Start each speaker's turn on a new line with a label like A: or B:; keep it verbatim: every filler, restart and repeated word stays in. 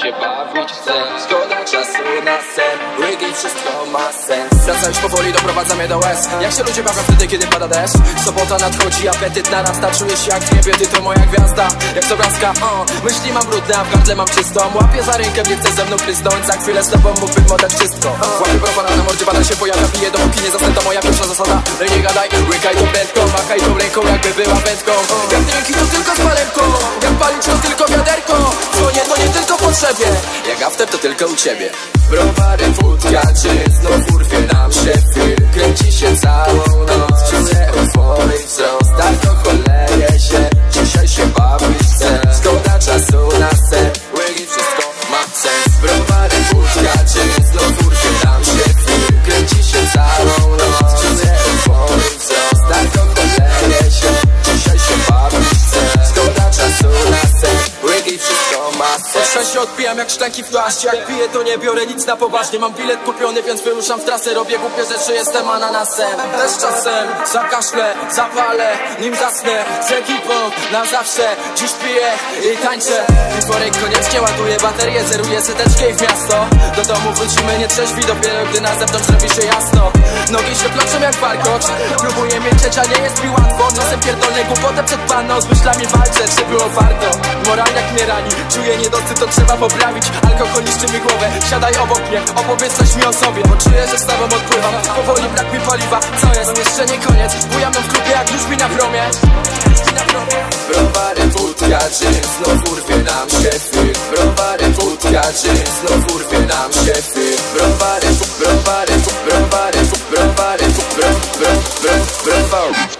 A: się bawić chcę. Szkoda czasu na sen, łygi, wszystko ma sens. Wraca już powoli, doprowadza mnie do łez. Jak się ludzie bawią wtedy, kiedy pada deszcz. Sobota nadchodzi, apetyt narasta. Czuję się jak w niebie, ty to moja gwiazda. Jak z obrazka, o, myśli mam brudne, a w gardle mam czystą. Łapię za rękę, nie chcę ze mną prysnąć. Za chwilę z tobą mógłbym oddać wszystko. Łapię browara na mordzie, badaj się pojawia. Piję dopóki nie zasnę, to moja pierwsza zasada. Nie gadaj, łykaj tą prędką, machaj tą ręką, jakby była wędką. Jak drinki to tylko z palemką, jak palić to tylko wiaderko. Dzwonię to nie tylko potrzebie, jak after to tylko u ciebie. Browary, wódka, czy znów urwie nam się film. Kręci się całą noc, czuję euforii wzrost. Alkohol leje się, dzisiaj się bawić chcę. Szkoda czasu na sen, łygi, wszystko ma sens. Browary, wódka, czy znów urwie nam się film. Kręci się całą noc, czuję euforii wzrost. Alkohol leje się, dzisiaj się bawić chcę. Szkoda czasu na sen, łygi, wszystko ma sens. Od szczęścia odpijam jak szklanki w plaście. Jak piję to nie biorę nic na poważnie. Mam bilet kupiony, więc wyruszam w trasę. Robię głupie rzeczy, jestem ananasem. Też czasem zakaszlę, zapalę, nim zasnę. Z ekipą na zawsze, dziś piję i tańczę. Wieczorek koniecznie ładuję baterię, zeruję seteczkę i w miasto. Do domu wrócimy nietrzeźwi, dopiero gdy na zewnątrz robi się jasno. Nogi się ploczą jak warkocz. Próbuję mieć, a nie jest mi łatwo. Czasem pierdolę głupotę przed panną. Z myślami walczę, czy było warto. Moralniak mnie rani, czuję niedosyt, to trzeba poprawić. Alkohol niszczy mi głowę, siadaj obok mnie. Opowiedz coś mi o sobie, bo czuję, że z tobą odpływam. Powoli brak mi paliwa, co jest? To jeszcze nie koniec, bujam w klubie jak już mi na promie. Browary, wódka, czy znów urwie nam się film. Browary, wódka, czy znów urwie nam się film. Browary, browary, browary, browary, browary, browary.